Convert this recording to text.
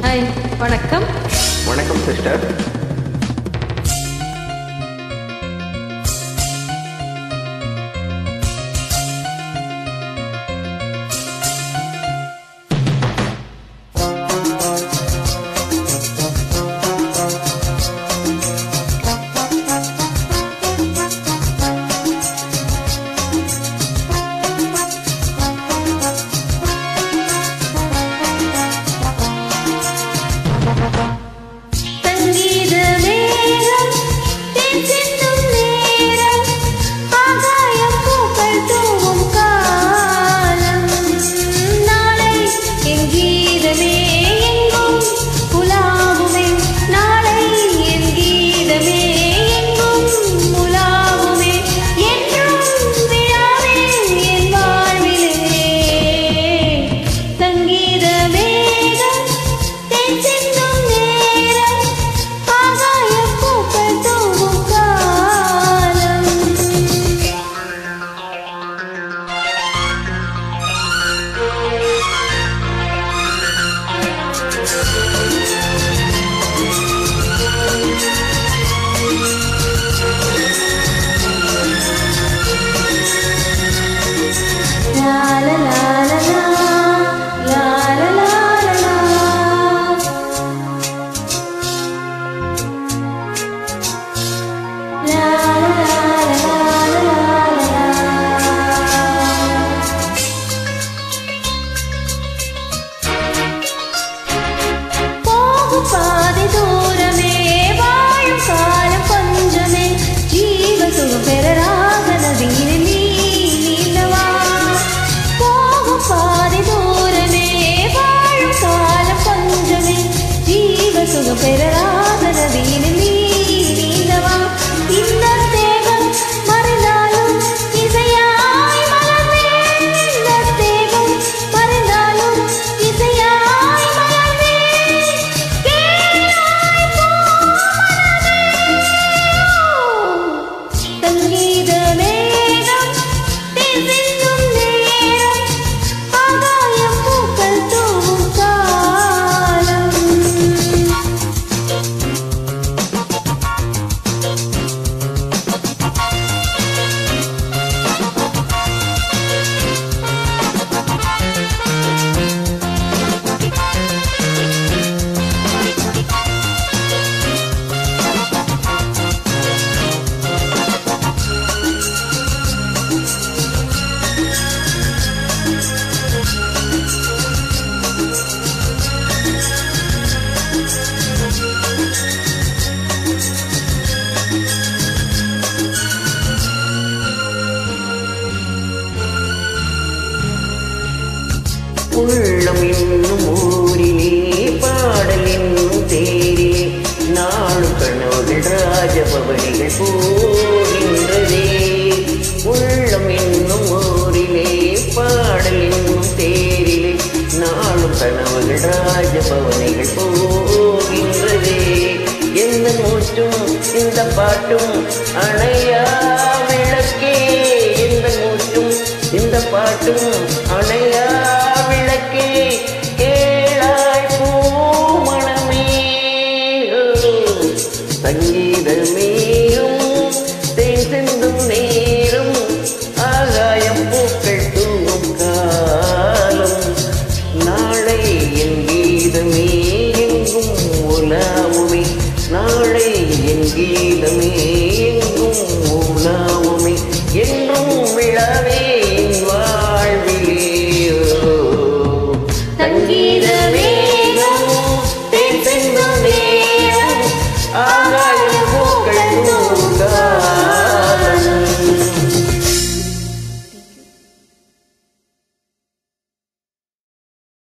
Hi, வணக்கம். வணக்கம் sister. உள்ளம் என்னும் ஊரிலே பாடல் என்னும் தேரிலே நாளும் கனவுகள் ராஜபவனிகள் போகின்றதே. உள்ளம் என்னும் ஊரிலே பாடல் என்னும் தேரிலே நாளும் கனவுகள் ராஜபவனிகள் போகின்றதே. எந்த மூச்சும் இந்த பாட்டும் அணையா விளக்கே, எந்த மூச்சும் இந்த பாட்டும் அணையா விளக்கே, கேளாய் பூமணமே. சங்கீதமேயும் தேன் சிந்தும் நேரும் ஆகாயம் பூக்கள் தூவும் காலம். நாளை என் கீதமே எங்கும் உலாவுமே, நாளை என் கீதமே எங்கும் உலாவுமே, என்றும் விழாவே வாழ்விலே. சங்கீத